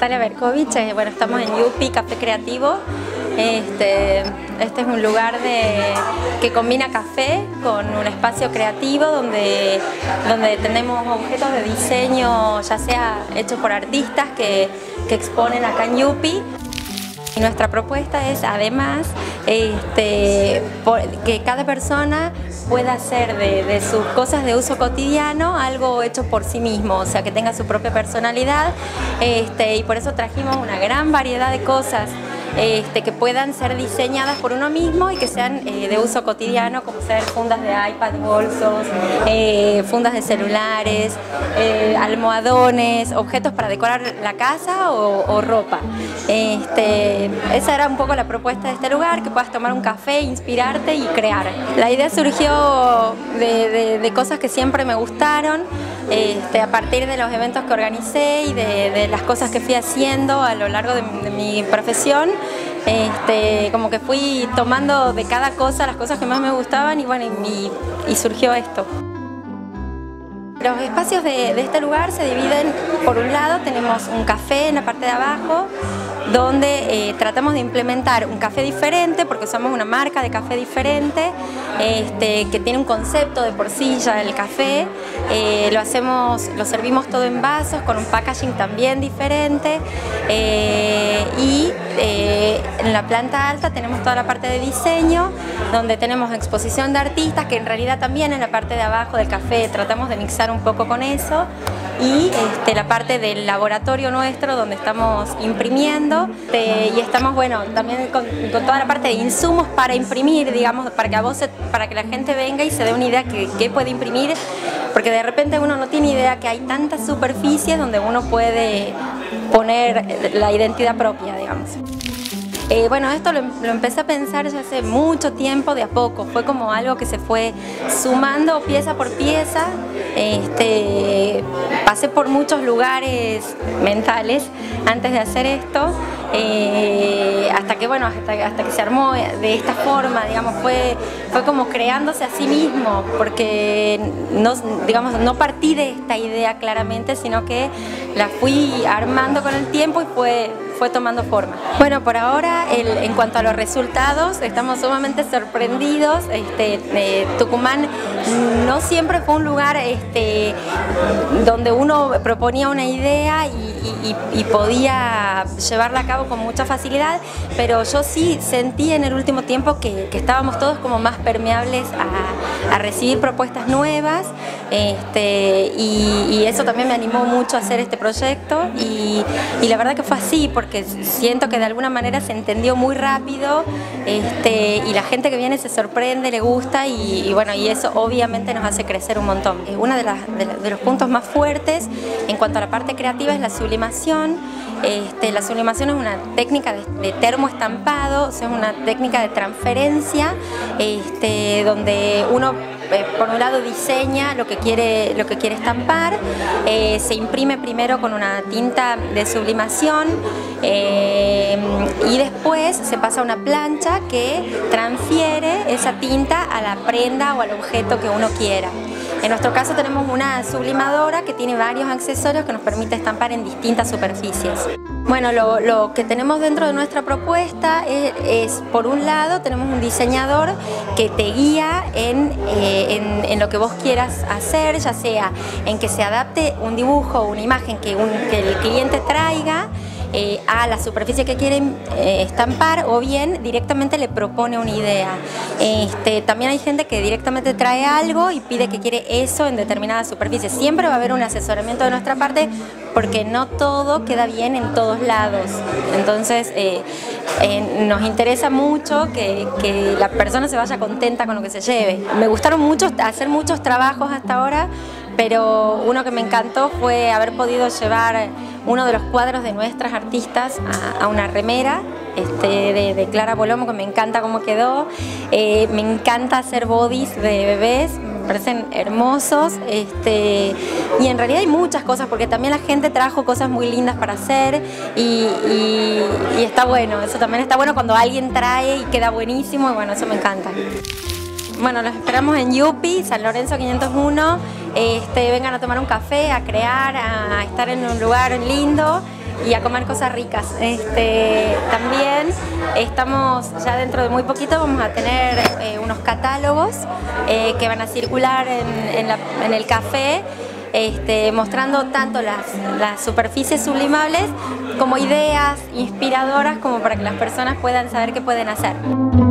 Natalia Berkovich. Bueno, estamos en Yupi, Café Creativo. Este es un lugar que combina café con un espacio creativo donde tenemos objetos de diseño, ya sea hechos por artistas que exponen acá en Yupi. Y nuestra propuesta es además que cada persona pueda hacer de sus cosas de uso cotidiano algo hecho por sí mismo, o sea, que tenga su propia personalidad, y por eso trajimos una gran variedad de cosas que puedan ser diseñadas por uno mismo y que sean de uso cotidiano, como ser fundas de iPad, bolsos, fundas de celulares, almohadones, objetos para decorar la casa o ropa. Esa era un poco la propuesta de este lugar, que puedas tomar un café, inspirarte y crear. La idea surgió de cosas que siempre me gustaron, a partir de los eventos que organicé y de las cosas que fui haciendo a lo largo de mi profesión. Como que fui tomando de cada cosa las cosas que más me gustaban y bueno, y surgió esto. Los espacios de este lugar se dividen. Por un lado tenemos un café en la parte de abajo, donde tratamos de implementar un café diferente, porque somos una marca de café diferente, que tiene un concepto de por sí ya el café. Lo servimos todo en vasos, con un packaging también diferente, y en la planta alta tenemos toda la parte de diseño, donde tenemos exposición de artistas, que en realidad también en la parte de abajo del café tratamos de mixar un poco con eso, y la parte del laboratorio nuestro, donde estamos imprimiendo, y estamos, bueno, también con toda la parte de insumos para imprimir, digamos, para que la gente venga y se dé una idea qué puede imprimir, porque de repente uno no tiene idea que hay tantas superficies donde uno puede poner la identidad propia, digamos. Bueno, esto lo empecé a pensar ya hace mucho tiempo, de a poco. Fue como algo que se fue sumando pieza por pieza. Pasé por muchos lugares mentales antes de hacer esto, hasta que se armó de esta forma, digamos, fue como creándose a sí mismo, porque no partí de esta idea claramente, sino que la fui armando con el tiempo y fue tomando forma. Bueno, por ahora, en cuanto a los resultados, estamos sumamente sorprendidos. Tucumán no siempre fue un lugar donde uno proponía una idea y podía llevarla a cabo con mucha facilidad, pero yo sí sentí en el último tiempo que estábamos todos como más permeables a recibir propuestas nuevas, y eso también me animó mucho a hacer este proyecto, y la verdad que fue así, porque siento que de alguna manera se entendió muy rápido, y la gente que viene se sorprende, le gusta, y bueno, y eso obviamente nos hace crecer un montón. Uno de los puntos más fuertes en cuanto a la parte creativa es la sublimación. La sublimación es una técnica de termoestampado, o sea, es una técnica de transferencia, donde uno por un lado diseña lo que quiere estampar, se imprime primero con una tinta de sublimación, y después se pasa a una plancha que transfiere esa tinta a la prenda o al objeto que uno quiera. En nuestro caso tenemos una sublimadora que tiene varios accesorios que nos permite estampar en distintas superficies. Bueno, lo que tenemos dentro de nuestra propuesta es, por un lado, tenemos un diseñador que te guía en lo que vos quieras hacer, ya sea en que se adapte un dibujo o una imagen que el cliente traiga a la superficie que quieren estampar, o bien directamente le propone una idea. También hay gente que directamente trae algo y pide que quiere eso en determinada superficie. Siempre va a haber un asesoramiento de nuestra parte, porque no todo queda bien en todos lados. Entonces nos interesa mucho que la persona se vaya contenta con lo que se lleve. Me gustaron hacer muchos trabajos hasta ahora, pero uno que me encantó fue haber podido llevar uno de los cuadros de nuestras artistas a una remera de Clara Polomo, que me encanta cómo quedó. Me encanta hacer bodies de bebés, me parecen hermosos, y en realidad hay muchas cosas, porque también la gente trajo cosas muy lindas para hacer, y está bueno, eso también está bueno cuando alguien trae y queda buenísimo, y bueno, eso me encanta. Bueno, los esperamos en Yupi, San Lorenzo 501. Vengan a tomar un café, a crear, a estar en un lugar lindo. y a comer cosas ricas. También estamos, ya dentro de muy poquito vamos a tener unos catálogos que van a circular en el café, mostrando tanto las superficies sublimables como ideas inspiradoras como para que las personas puedan saber qué pueden hacer.